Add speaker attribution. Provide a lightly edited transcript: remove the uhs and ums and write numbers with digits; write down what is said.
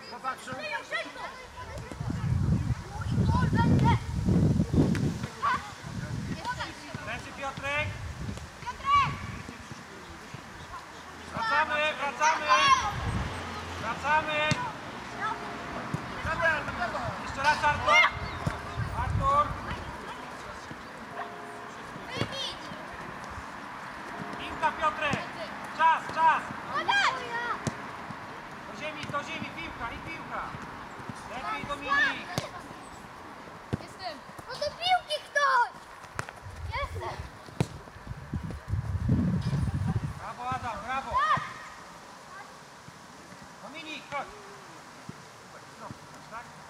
Speaker 1: Popatrzył.
Speaker 2: Lecy Piotrek. Wracamy, wracamy. Wracamy. Jeszcze raz Artur. Artur. Piłka Piotrek. Czas, czas. Do ziemi, piłka i piłka. Lepiej Dominik.
Speaker 3: Jestem.
Speaker 4: No do piłki ktoś! Jestem!
Speaker 2: Brawo Adam, brawo. Dominik, chodź. Tak?